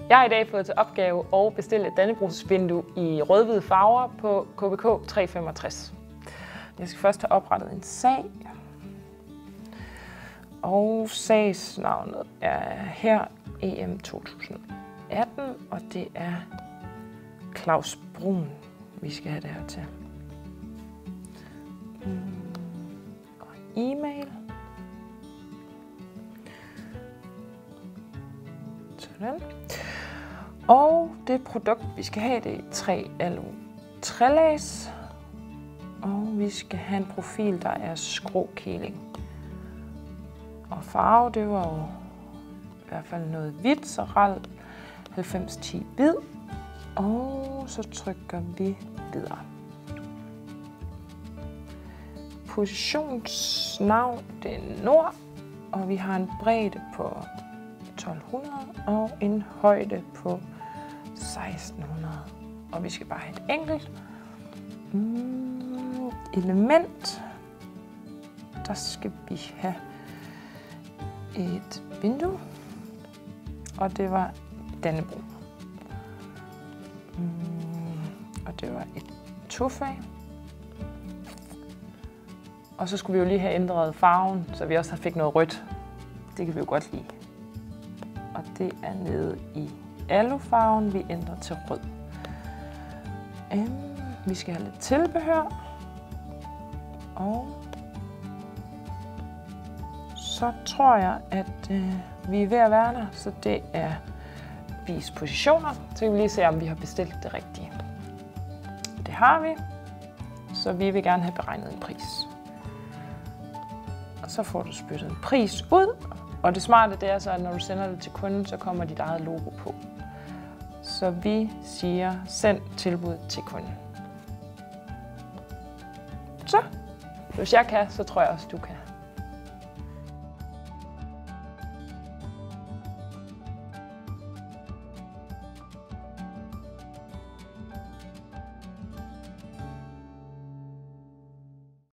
Jeg har i dag fået til opgave at bestille et dannebrogsvindue i rød-hvide farver på KBK 365. Jeg skal først have oprettet en sag. Og sagsnavnet er her EM 2018, og det er Claus Brun, vi skal have det her til. Og e-mail. Sådan. Og det produkt, vi skal have, det er 3 alu trælæs. Og vi skal have en profil, der er skråkæling. Og farve, det var jo i hvert fald noget hvidt, så RAL 9010 hvid. Og så trykker vi videre. Positionsnavn, det er nord, og vi har en bredde på 1200 og en højde på 1600. Og vi skal bare have et enkelt element. Der skal vi have et vindue, og det var Dannebro. Og det var et tofag. Og så skulle vi jo lige have ændret farven, så vi også fik noget rødt. Det kan vi jo godt lide. Og det er nede i alufarven, vi ændrer til rød. Vi skal have lidt tilbehør. Og så tror jeg, at vi er ved at være der, så det er vis positioner. Så kan vi lige se, om vi har bestilt det rigtige. Det har vi, så vi vil gerne have beregnet en pris. Og så får du spyttet en pris ud, og det smarte det er så, at når du sender det til kunden, så kommer dit eget logo på. Så vi siger, send tilbud til kunden. Så, hvis jeg kan, så tror jeg også, du kan.